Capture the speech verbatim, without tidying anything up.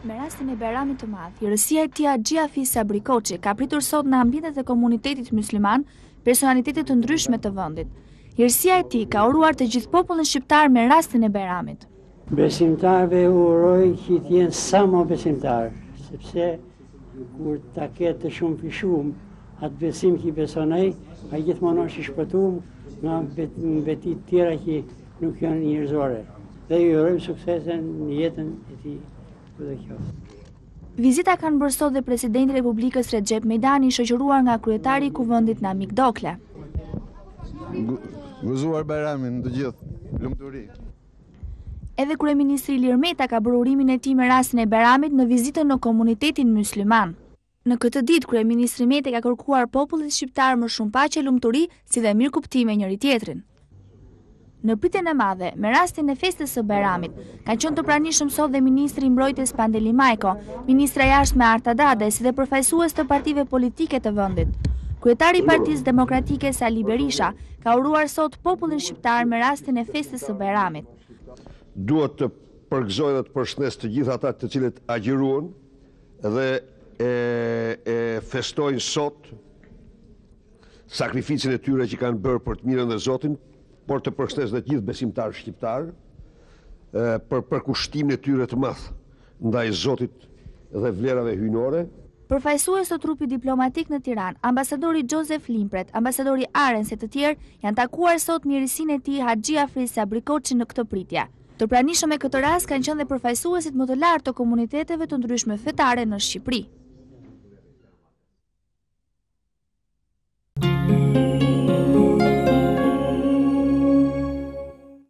Me rastin e Bajramit të Madh, Hirësia e tij Haxhi Hafiz Sabri Koçi ka pritur sot në ambientet e Komunitetit Mysliman personalitete të ndryshme të vendit. Hirësia e tij ka uruar të gjithë popullin shqiptar me rastin e Bajramit. Besimtarve uroj që të jenë sa më besimtar, sepse kur ta ketë të shumë për shumë, atë besim që i besonaj, a gjithmonë është i shpëtuar nga betit tjera që nuk janë njerëzore. Dhe ju urojmë suksese në jetën e tij. Vizita kanë bërë sot dhe presidenti Republikës Rexhep Mejdani, shoqëruar nga kryetari i Kuvendit Namik Dokle. Gëzuar Bajramin të gjithë, lumturi. Edhe kryeministri Ilir Meta ka bërë urimin e tij me rastin e Bajramit në vizitën në Komunitetin Mysliman. Në këtë ditë kryeministri Meta ka kërkuar popullit shqiptar më shumë paqe, lumturi, si dhe mirëkuptim njëri-tjetrin. Në pritjen e madhe, me rastin e festës së Bajramit, kanë qenë të pranishëm sot dhe ministri Mbrojtjes Pandeli Majko, ministra Jashtme Arta Dade, si dhe përfaqësues të partive politike të vendit. Kryetari i Partisë Demokratike Sali Berisha ka uruar sot popullin shqiptar me rastin e festës së Bajramit. Duhet të përgëzoj dhe të përshëndes të gjithë ata të cilët agjiruan dhe e, e festojnë sot sakrificën e tyre që kanë bërë për të mirën dhe Zotin, por të përshëndes dhe të gjithë besimtarë shqiptar për përkushtimin e tyre të madh ndaj Zotit dhe vlerave hyjnore. Përfaqësues të trupit diplomatik në Tiranë, ambasadori Joseph Limpret, ambasadori Arens e të tjerë janë takuar sot mirësinë e tij Haxhi Hafiz Sabri Koçi në këtë pritje. Të pranishëm e këtë rast kanë qenë dhe përfaqësuesit më të lartë të komuniteteve të ndryshme fetare në Shqipëri.